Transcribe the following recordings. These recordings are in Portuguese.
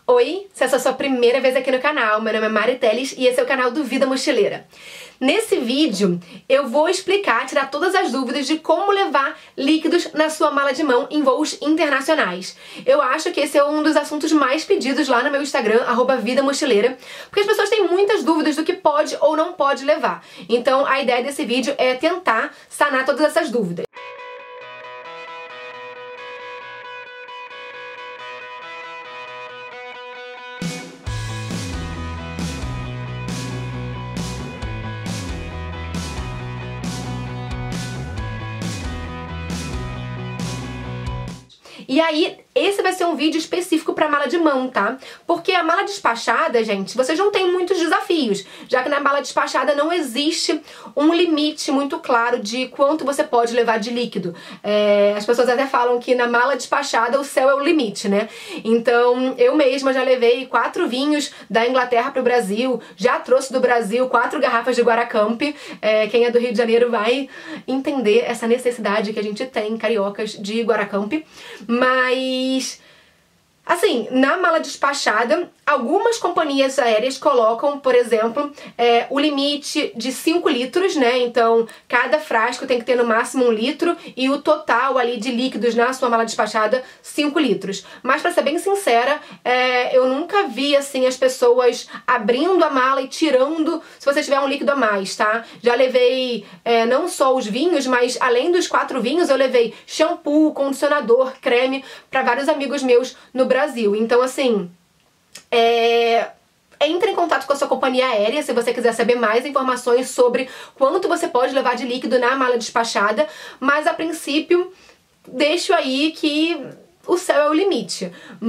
Oi, se essa é a sua primeira vez aqui no canal, meu nome é Mari Teles e esse é o canal do Vida Mochileira. Nesse vídeo eu vou explicar, tirar todas as dúvidas de como levar líquidos na sua mala de mão em voos internacionais. Eu acho que esse é um dos assuntos mais pedidos lá no meu Instagram, @vidamochileira, porque as pessoas têm muitas dúvidas do que pode ou não pode levar. Então a ideia desse vídeo é tentar sanar todas essas dúvidas. E aí, esse vai ser um vídeo específico para mala de mão, tá? Porque a mala despachada, gente, vocês não têm muitos desafios, já que na mala despachada não existe um limite muito claro de quanto você pode levar de líquido. As pessoas até falam que na mala despachada o céu é o limite, né? Então, eu mesma já levei 4 vinhos da Inglaterra pro Brasil, já trouxe do Brasil 4 garrafas de Guaracamp. Quem é do Rio de Janeiro vai entender essa necessidade que a gente tem, cariocas, de Guaracamp. Mas, assim, na mala despachada, algumas companhias aéreas colocam, por exemplo, o limite de 5 litros, né? Então, cada frasco tem que ter no máximo 1 litro e o total ali de líquidos na sua mala despachada, 5 litros. Mas, pra ser bem sincera, eu nunca vi, assim, as pessoas abrindo a mala e tirando se você tiver um líquido a mais, tá? Já levei não só os vinhos, mas além dos 4 vinhos, eu levei shampoo, condicionador, creme pra vários amigos meus no Brasil. Então, assim, entre em contato com a sua companhia aérea se você quiser saber mais informações sobre quanto você pode levar de líquido na mala despachada, mas a princípio deixo aí que o céu é o limite.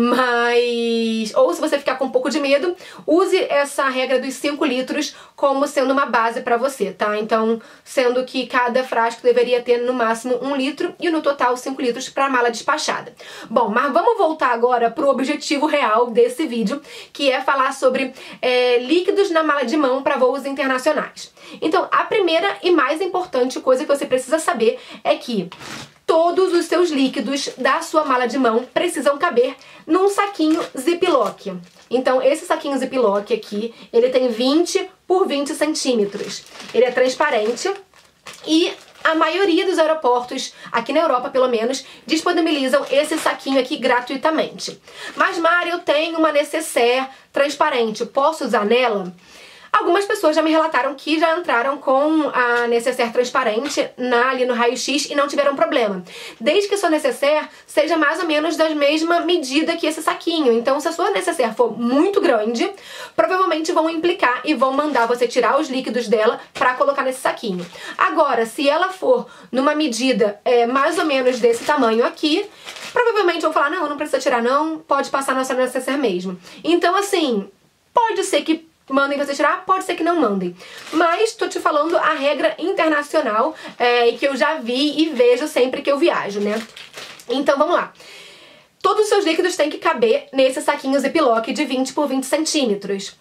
Mas, ou se você ficar com um pouco de medo, use essa regra dos 5 litros como sendo uma base pra você, tá? Então, sendo que cada frasco deveria ter no máximo 1 litro e no total 5 litros pra mala despachada. Bom, mas vamos voltar agora pro objetivo real desse vídeo, que é falar sobre líquidos na mala de mão para voos internacionais. Então, a primeira e mais importante coisa que você precisa saber é que todos os seus líquidos da sua mala de mão precisam caber num saquinho Ziploc. Então, esse saquinho Ziploc aqui, ele tem 20 por 20 centímetros. Ele é transparente e a maioria dos aeroportos, aqui na Europa pelo menos, disponibilizam esse saquinho aqui gratuitamente. Mas, Mari, eu tenho uma necessaire transparente, posso usar nela? Algumas pessoas já me relataram que já entraram com a necessaire transparente ali no raio-x e não tiveram problema. Desde que sua necessaire seja mais ou menos da mesma medida que esse saquinho. Então, se a sua necessaire for muito grande, provavelmente vão implicar e vão mandar você tirar os líquidos dela pra colocar nesse saquinho. Agora, se ela for numa medida mais ou menos desse tamanho aqui, provavelmente vão falar, não precisa tirar não, pode passar na sua necessaire mesmo. Então, assim, pode ser que mandem você tirar, pode ser que não mandem. Mas tô te falando a regra internacional que eu já vi e vejo sempre que eu viajo, né? Então vamos lá. Todos os seus líquidos têm que caber nesse saquinho Ziploc de 20 por 20 centímetros.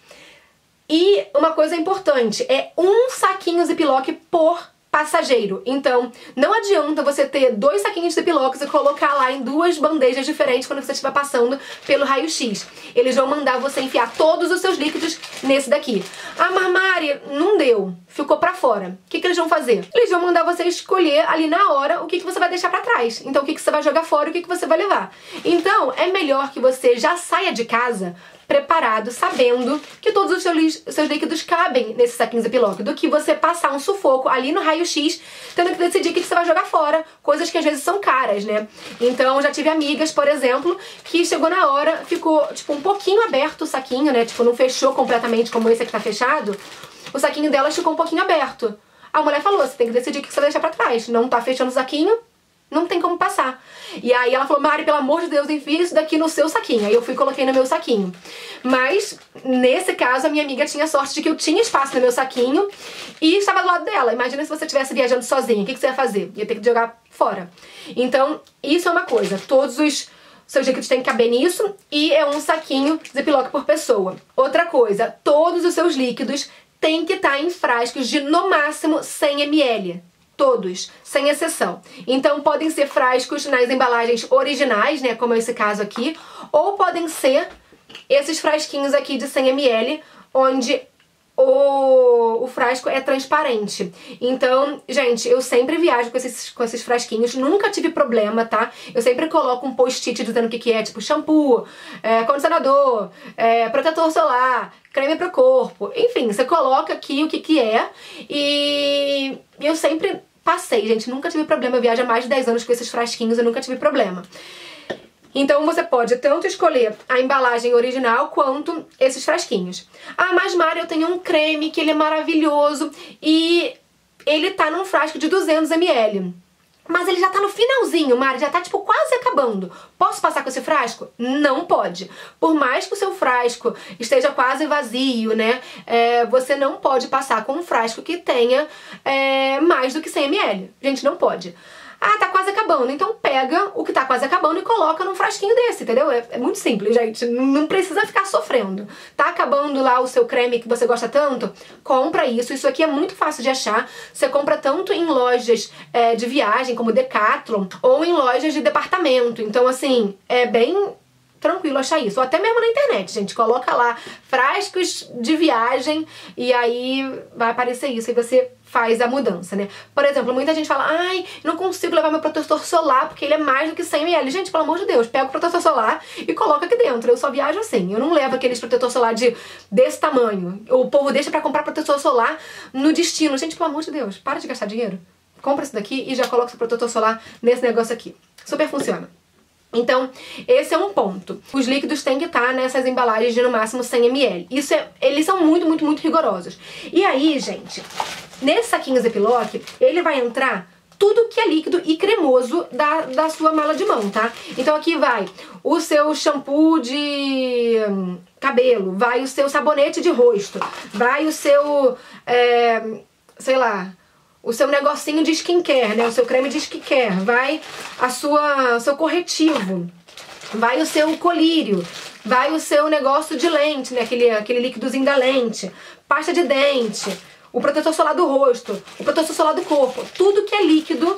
E uma coisa importante, é um saquinho Ziploc por passageiro. Então, não adianta você ter 2 saquinhos de Ziplocs e colocar lá em 2 bandejas diferentes quando você estiver passando pelo raio-x. Eles vão mandar você enfiar todos os seus líquidos nesse daqui. Ah, mas Mari, não deu. Ficou pra fora. O que eles vão fazer? Eles vão mandar você escolher ali na hora o que você vai deixar pra trás. Então, o que você vai jogar fora e o que você vai levar. Então, é melhor que você já saia de casa preparado, sabendo que todos os seus líquidos cabem nesse saquinho Ziploc, do que você passar um sufoco ali no raio-x, tendo que decidir o que você vai jogar fora, coisas que às vezes são caras, né? Então, já tive amigas, por exemplo, que chegou na hora, ficou, tipo, um pouquinho aberto o saquinho, né? Tipo, não fechou completamente como esse aqui tá fechado, o saquinho delas ficou um pouquinho aberto. A mulher falou, você tem que decidir o que você vai deixar pra trás, não tá fechando o saquinho, não tem como passar. E aí ela falou, Mari, pelo amor de Deus, enfia isso daqui no seu saquinho. Aí eu fui e coloquei no meu saquinho. Mas, nesse caso, a minha amiga tinha sorte de que eu tinha espaço no meu saquinho e estava do lado dela. Imagina se você estivesse viajando sozinha, o que você ia fazer? Ia ter que jogar fora. Então, isso é uma coisa. Todos os seus líquidos têm que caber nisso e é um saquinho Ziploc por pessoa. Outra coisa, todos os seus líquidos têm que estar em frascos de, no máximo, 100 ml. Todos, sem exceção. Então podem ser frascos nas embalagens originais, né, como é esse caso aqui, ou podem ser esses frasquinhos aqui de 100 ml, onde o frasco é transparente. Então, gente, eu sempre viajo com esses frasquinhos, nunca tive problema, tá? Eu sempre coloco um post-it dizendo o que é, tipo shampoo, condicionador, protetor solar, creme pro corpo, enfim, você coloca aqui o que é, e eu sempre passei, gente, nunca tive problema. Eu viajo há mais de 10 anos com esses frasquinhos, eu nunca tive problema. Então você pode tanto escolher a embalagem original quanto esses frasquinhos. Ah, mas Mari, eu tenho um creme que ele é maravilhoso e ele tá num frasco de 200 ml. Mas ele já tá no finalzinho, Mari, já tá tipo quase acabando. Posso passar com esse frasco? Não pode. Por mais que o seu frasco esteja quase vazio, né? Você não pode passar com um frasco que tenha mais do que 100 ml. Gente, não pode. Ah, tá quase acabando. Então pega o que tá quase acabando e coloca num frasquinho desse, entendeu? É muito simples, gente. Não precisa ficar sofrendo. Tá acabando lá o seu creme que você gosta tanto? Compra isso. Isso aqui é muito fácil de achar. Você compra tanto em lojas de viagem, como Decathlon, ou em lojas de departamento. Então, assim, é bem tranquilo achar isso. Ou até mesmo na internet, gente. Coloca lá frascos de viagem e aí vai aparecer isso e você faz a mudança, né? Por exemplo, muita gente fala, ai, não consigo levar meu protetor solar porque ele é mais do que 100 ml. Gente, pelo amor de Deus, pega o protetor solar e coloca aqui dentro. Eu só viajo assim. Eu não levo aqueles protetor solar desse tamanho. O povo deixa pra comprar protetor solar no destino. Gente, pelo amor de Deus, para de gastar dinheiro. Compra isso daqui e já coloca o protetor solar nesse negócio aqui. Super funciona. Então, esse é um ponto. Os líquidos têm que estar nessas embalagens de no máximo 100 ml. Eles são muito, muito, muito rigorosos. E aí, gente, nesse saquinho Ziploc, ele vai entrar tudo que é líquido e cremoso da sua mala de mão, tá? Então aqui vai o seu shampoo de cabelo, vai o seu sabonete de rosto, vai o seu, sei lá, o seu negocinho de skincare, né? O seu creme de skincare, vai o seu corretivo, vai o seu colírio, vai o seu negócio de lente, né? Aquele líquidozinho da lente, pasta de dente, o protetor solar do rosto, o protetor solar do corpo, tudo que é líquido,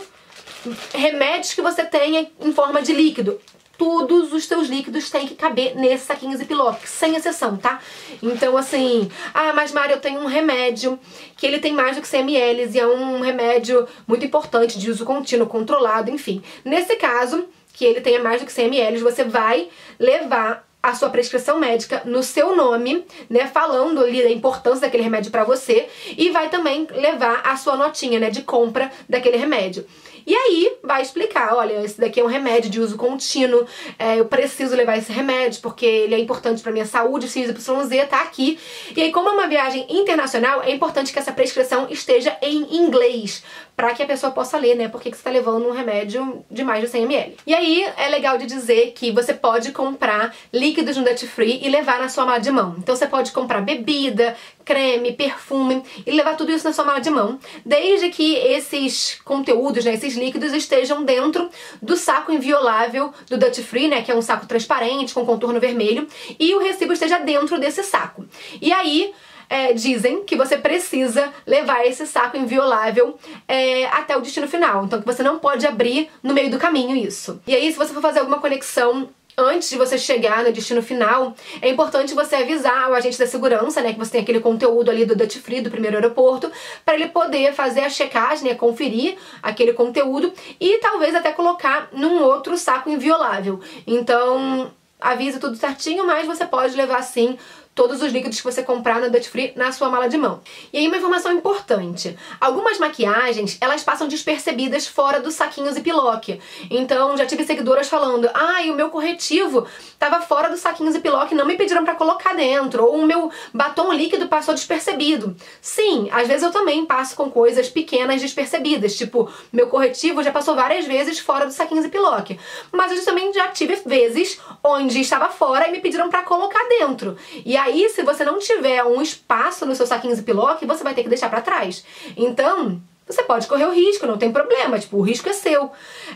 remédios que você tenha em forma de líquido. Todos os seus líquidos têm que caber nesse saquinho Ziploc, sem exceção, tá? Então, assim, ah, mas Mari, eu tenho um remédio que ele tem mais do que 100 ml e é um remédio muito importante, de uso contínuo, controlado, enfim. Nesse caso, que ele tenha mais do que 100 ml, você vai levar a sua prescrição médica no seu nome, né, falando ali da importância daquele remédio pra você, e vai também levar a sua notinha, né, de compra daquele remédio. E aí vai explicar, olha, esse daqui é um remédio de uso contínuo, eu preciso levar esse remédio porque ele é importante pra minha saúde, XYZ, tá aqui. E aí, como é uma viagem internacional, é importante que essa prescrição esteja em inglês, pra que a pessoa possa ler, né, porque que você tá levando um remédio de mais de 100 ml. E aí, é legal de dizer que você pode comprar líquidos no Duty Free e levar na sua mala de mão. Então você pode comprar bebida, creme, perfume e levar tudo isso na sua mala de mão, desde que esses conteúdos, né, esses líquidos estejam dentro do saco inviolável do Duty Free, né, que é um saco transparente com contorno vermelho, e o recibo esteja dentro desse saco. E aí, dizem que você precisa levar esse saco inviolável até o destino final, então que você não pode abrir no meio do caminho isso. E aí, se você for fazer alguma conexão antes de você chegar no destino final, é importante você avisar o agente da segurança, né, que você tem aquele conteúdo ali do Duty Free, do primeiro aeroporto, para ele poder fazer a checagem, né, conferir aquele conteúdo e talvez até colocar num outro saco inviolável. Então, avisa tudo certinho, mas você pode levar sim todos os líquidos que você comprar no Duty Free na sua mala de mão. E aí uma informação importante, algumas maquiagens, elas passam despercebidas fora do saquinho Ziploc. Então já tive seguidoras falando, ai, o meu corretivo tava fora do saquinho Ziploc, não me pediram pra colocar dentro, ou o meu batom líquido passou despercebido. Sim, às vezes eu também passo com coisas pequenas despercebidas, tipo, meu corretivo já passou várias vezes fora do saquinho Ziploc. Mas eu também já tive vezes onde estava fora e me pediram pra colocar dentro. E aí, se você não tiver um espaço no seu saquinho Ziploc, você vai ter que deixar pra trás. Então, você pode correr o risco, não tem problema, tipo, o risco é seu.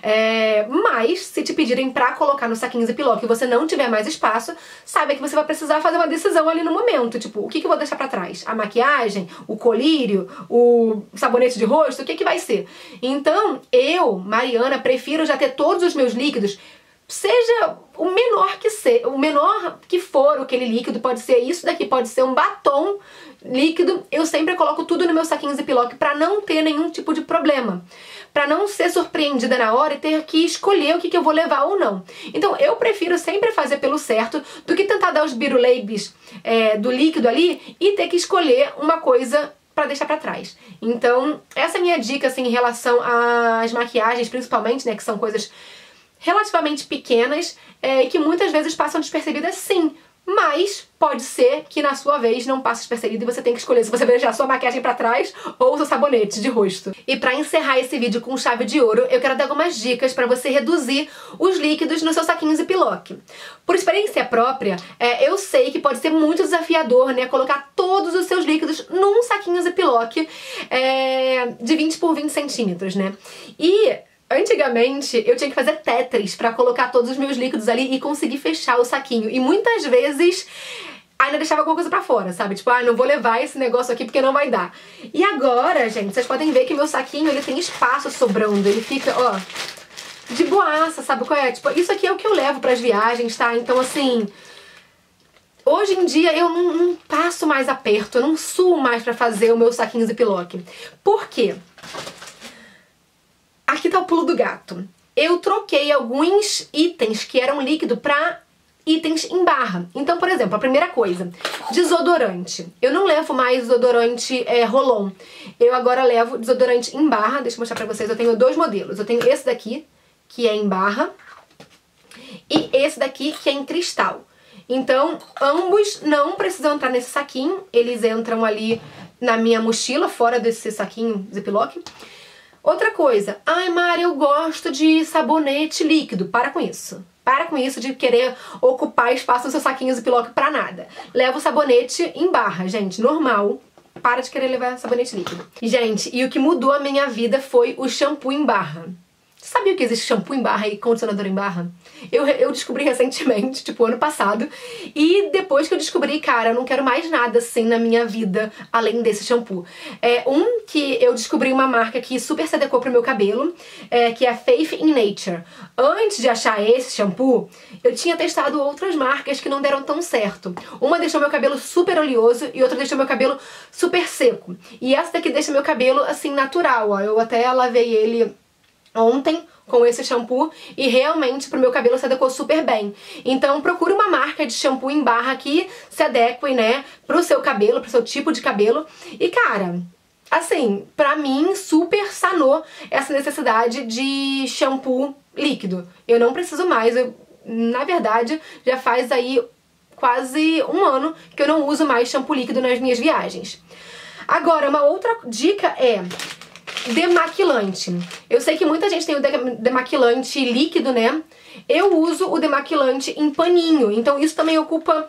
Mas, se te pedirem pra colocar no saquinho Ziploc e você não tiver mais espaço, saiba que você vai precisar fazer uma decisão ali no momento. Tipo, o que eu vou deixar pra trás? A maquiagem? O colírio? O sabonete de rosto? O que vai ser? Então, eu, Mariana, prefiro já ter todos os meus líquidos seja o menor que for aquele líquido, pode ser isso daqui, pode ser um batom líquido, eu sempre coloco tudo no meu saquinho Ziploc pra não ter nenhum tipo de problema. Pra não ser surpreendida na hora e ter que escolher o que eu vou levar ou não. Então eu prefiro sempre fazer pelo certo do que tentar dar os biruleibes do líquido ali e ter que escolher uma coisa pra deixar pra trás. Então essa é a minha dica assim, em relação às maquiagens, principalmente, né, que são coisas relativamente pequenas e que muitas vezes passam despercebidas, sim. Mas pode ser que na sua vez não passe despercebido e você tem que escolher se você vai deixar sua maquiagem pra trás ou o seu sabonete de rosto. E pra encerrar esse vídeo com chave de ouro, eu quero dar algumas dicas pra você reduzir os líquidos no seu saquinho Ziploc. Por experiência própria, eu sei que pode ser muito desafiador, né, colocar todos os seus líquidos num saquinho Ziploc de 20 por 20 centímetros, né? E antigamente, eu tinha que fazer Tetris pra colocar todos os meus líquidos ali e conseguir fechar o saquinho. E muitas vezes ainda deixava alguma coisa pra fora, sabe? Tipo, não vou levar esse negócio aqui porque não vai dar. E agora, gente, vocês podem ver que meu saquinho, ele tem espaço sobrando. Ele fica, ó, de boaça, sabe qual é? Tipo, isso aqui é o que eu levo pras viagens, tá? Então, assim, hoje em dia eu não passo mais aperto, eu não suo mais pra fazer o meu saquinho Ziploc. Por quê? Aqui tá o pulo do gato. Eu troquei alguns itens que eram líquido pra itens em barra. Então, por exemplo, a primeira coisa, desodorante. Eu não levo mais desodorante roll-on. Eu agora levo desodorante em barra. Deixa eu mostrar pra vocês, eu tenho dois modelos. Eu tenho esse daqui, que é em barra, e esse daqui, que é em cristal. Então, ambos não precisam entrar nesse saquinho. Eles entram ali na minha mochila, fora desse saquinho Ziploc. Outra coisa, ai Mari, eu gosto de sabonete líquido. Para com isso. Para com isso de querer ocupar espaço no seu saquinho Ziploc pra nada. Leva o sabonete em barra, gente, normal. Para de querer levar sabonete líquido. Gente, e o que mudou a minha vida foi o shampoo em barra. Você sabia que existe shampoo em barra e condicionador em barra? Eu descobri recentemente, tipo ano passado, e depois que eu descobri, cara, eu não quero mais nada assim na minha vida, além desse shampoo. Que eu descobri uma marca que super se adequou pro meu cabelo, que é a Faith in Nature. Antes de achar esse shampoo, eu tinha testado outras marcas que não deram tão certo. Uma deixou meu cabelo super oleoso e outra deixou meu cabelo super seco. E essa daqui deixa meu cabelo assim natural, ó. Eu até lavei ele ontem com esse shampoo e realmente pro meu cabelo se adequou super bem. Então procure uma marca de shampoo em barra que se adeque, né, pro seu cabelo, pro seu tipo de cabelo. E cara, assim, pra mim super sanou essa necessidade de shampoo líquido. Eu não preciso mais, na verdade já faz aí quase um ano que eu não uso mais shampoo líquido nas minhas viagens. Agora, uma outra dica é demaquilante. Eu sei que muita gente tem o demaquilante líquido, né? Eu uso o demaquilante em paninho, então isso também ocupa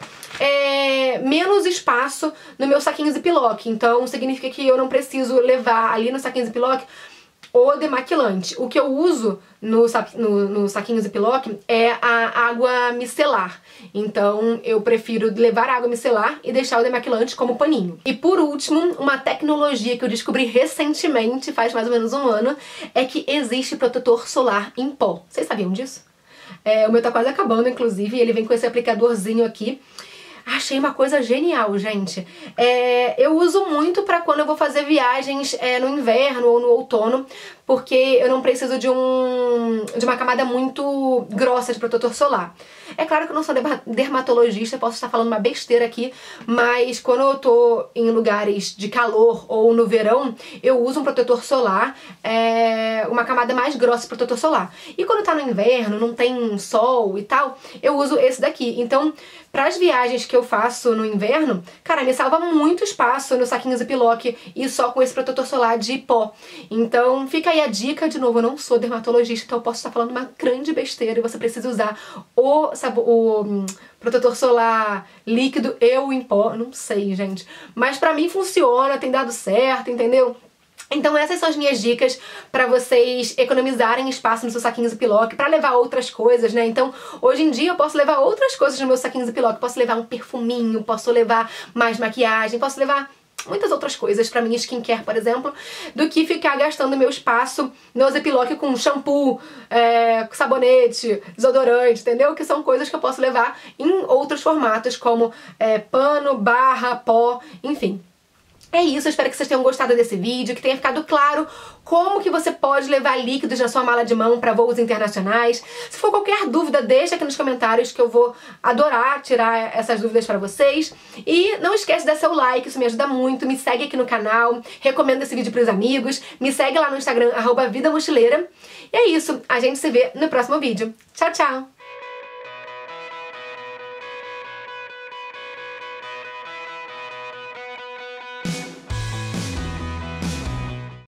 menos espaço no meu saquinho Ziploc. Então significa que eu não preciso levar ali no saquinho Ziploc o demaquilante. O que eu uso no saquinho Ziploc é a água micelar. Então eu prefiro levar água micelar e deixar o demaquilante como paninho. E por último, uma tecnologia que eu descobri recentemente, faz mais ou menos um ano, é que existe protetor solar em pó. Vocês sabiam disso? O meu tá quase acabando, inclusive, e ele vem com esse aplicadorzinho aqui. Achei uma coisa genial, gente. Eu uso muito pra quando eu vou fazer viagens no inverno ou no outono, porque eu não preciso de uma camada muito grossa de protetor solar. É claro que eu não sou dermatologista, posso estar falando uma besteira aqui, mas quando eu tô em lugares de calor ou no verão, eu uso um protetor solar, uma camada mais grossa de protetor solar. E quando tá no inverno, não tem sol e tal, eu uso esse daqui. Então, pras viagens que eu faço no inverno, cara, me salva muito espaço no saquinho Ziploc e só com esse protetor solar de pó. Então, fica aí a dica. De novo, eu não sou dermatologista, então eu posso estar falando uma grande besteira e você precisa usar o protetor solar líquido e o em pó, não sei, gente. Mas pra mim funciona, tem dado certo, entendeu? Então essas são as minhas dicas pra vocês economizarem espaço no seu saquinho Ziploc, pra levar outras coisas, né? Então, hoje em dia eu posso levar outras coisas no meu saquinho Ziploc. Posso levar um perfuminho, posso levar mais maquiagem, posso levar muitas outras coisas pra minha skincare, por exemplo, do que ficar gastando meu espaço no Ziploc com shampoo, sabonete, desodorante, entendeu? Que são coisas que eu posso levar em outros formatos, como pano, barra, pó, enfim. É isso, eu espero que vocês tenham gostado desse vídeo, que tenha ficado claro como que você pode levar líquidos na sua mala de mão para voos internacionais. Se for qualquer dúvida, deixa aqui nos comentários que eu vou adorar tirar essas dúvidas para vocês. E não esquece de dar seu like, isso me ajuda muito. Me segue aqui no canal, recomenda esse vídeo pros amigos, me segue lá no Instagram, @vidamochileira. E é isso, a gente se vê no próximo vídeo. Tchau, tchau!